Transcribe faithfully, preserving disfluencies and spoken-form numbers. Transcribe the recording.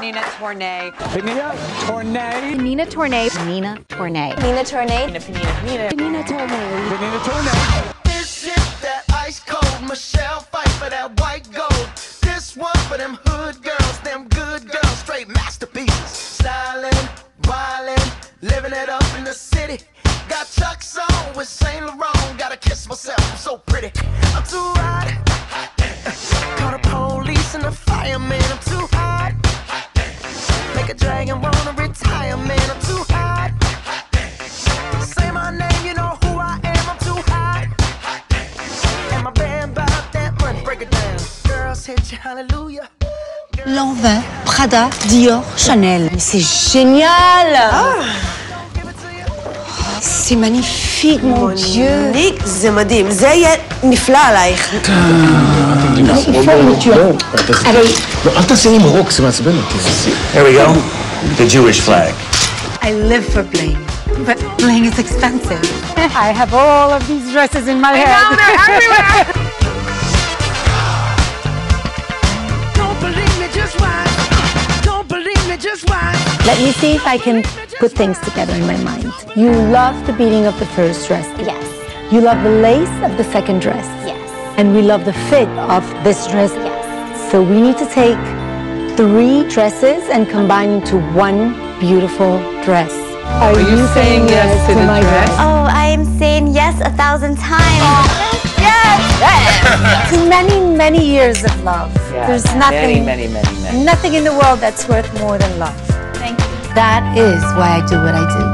Nina Tornay. Nina Tornay. Nina Tornay. Nina Tornay. Nina Tornay. Nina, Nina, Nina. Nina Tornay. Nina Tornay. This shit that ice cold. Michelle fight for that white gold. This one for them hood girls, them good girls, straight masterpieces. Styling, wildin', living it up in the city. Got Chuck's on with Saint Laurent. Gotta kiss myself, I'm so pretty. I'm too hot. Call the police and the fireman. I'm too hot. Make a dragon wanna retire, man. I'm too hot. Say my name, you know who I am. I'm too hot. And my band bought that money. Break it down. Girls hit you, hallelujah. Lanvin, Prada, Dior, Chanel. C'est génial! Ah. C'est magnifique, mon Dieu! ليك زي ما دي مزيت نفلا عليك. אל תעשי מרוק, זה מעצבן אותי. Here we go. The Jewish flag. I live for bling, but bling is expensive. I have all of these dresses in my head. Now they're everywhere. Don't believe me, just watch. Don't believe me, just watch. Let me see if I can put things together in my mind. You love the beating of the first dress. Yes. You love the lace of the second dress. Yes. And we love the fit of this dress. Yes. So we need to take three dresses and combine into one beautiful dress. Are, Are you saying yes to, to my dress? dress? Oh, I am saying yes a thousand times. Yes. To many, many years of love. Yeah, There's nothing, many, many, many, many. nothing in the world that's worth more than love. Thank you. That is why I do what I do.